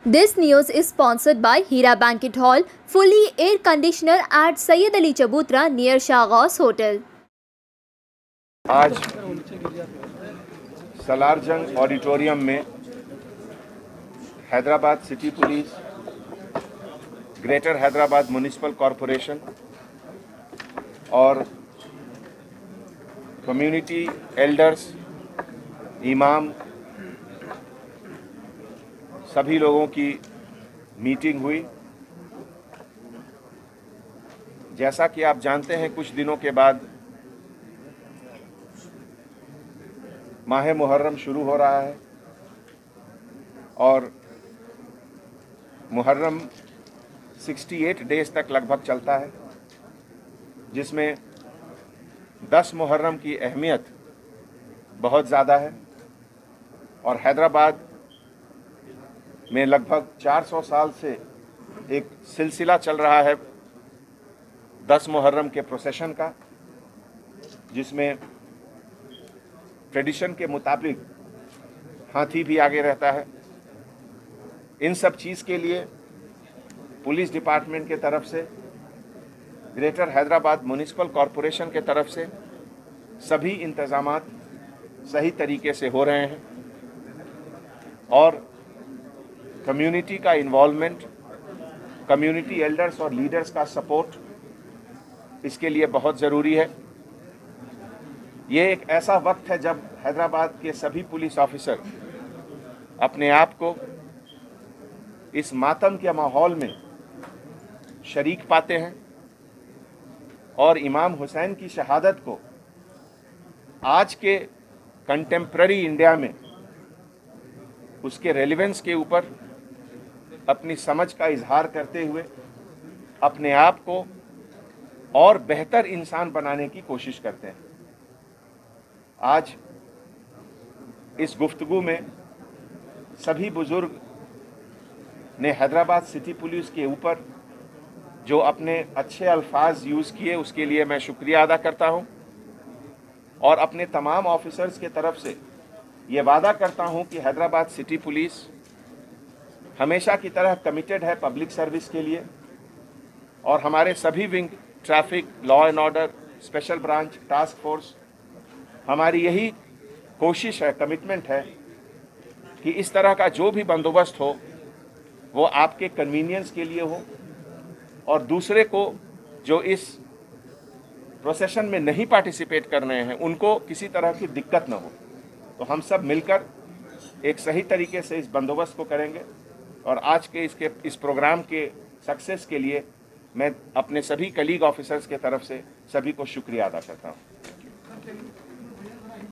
This news is sponsored by Hira Banquet Hall, fully air conditioner at Sayyid Ali Chabutra near Shahghaus Hotel. आज Salarjung auditorium में Hyderabad city police, greater Hyderabad municipal corporation और community elders, इमाम, सभी लोगों की meeting हुई। जैसा कि आप जानते हैं, कुछ दिनों के बाद माह मुहर्रम शुरू हो रहा है और मुहर्रम 68 डेज तक लगभग चलता है, जिसमें 10 मुहर्रम की अहमियत बहुत ज़्यादा है और हैदराबाद में लगभग 400 साल से एक सिलसिला चल रहा है 10 मुहर्रम के प्रोसेशन का, जिसमें ट्रेडिशन के मुताबिक हाथी भी आगे रहता है। इन सब चीज़ के लिए पुलिस डिपार्टमेंट के तरफ से, ग्रेटर हैदराबाद म्युनिसिपल कॉरपोरेशन के तरफ से सभी इंतज़ामात सही तरीके से हो रहे हैं और कम्युनिटी का इन्वॉल्वमेंट, कम्युनिटी एल्डर्स और लीडर्स का सपोर्ट इसके लिए बहुत ज़रूरी है। ये एक ऐसा वक्त है जब हैदराबाद के सभी पुलिस ऑफिसर अपने आप को इस मातम के माहौल में शरीक पाते हैं और इमाम हुसैन की शहादत को आज के कंटेम्प्ररी इंडिया में उसके रेलेवेंस के ऊपर अपनी समझ का इजहार करते हुए अपने आप को और बेहतर इंसान बनाने की कोशिश करते हैं। आज इस गुफ्तगू में सभी बुजुर्ग ने हैदराबाद सिटी पुलिस के ऊपर जो अपने अच्छे अल्फाज यूज़ किए, उसके लिए मैं शुक्रिया अदा करता हूं और अपने तमाम ऑफिसर्स के तरफ से ये वादा करता हूं कि हैदराबाद सिटी पुलिस हमेशा की तरह कमिटेड है पब्लिक सर्विस के लिए और हमारे सभी wing, traffic, law and order, special branch, task force, हमारी यही कोशिश है, कमिटमेंट है कि इस तरह का जो भी बंदोबस्त हो वो आपके कन्वीनियंस के लिए हो और दूसरे को जो इस प्रोसेशन में नहीं पार्टिसिपेट कर रहे हैं उनको किसी तरह की दिक्कत न हो। तो हम सब मिलकर एक सही तरीके से इस बंदोबस्त को करेंगे और आज के इस प्रोग्राम के सक्सेस के लिए मैं अपने सभी कलीग ऑफिसर्स के तरफ से सभी को शुक्रिया अदा करता हूँ।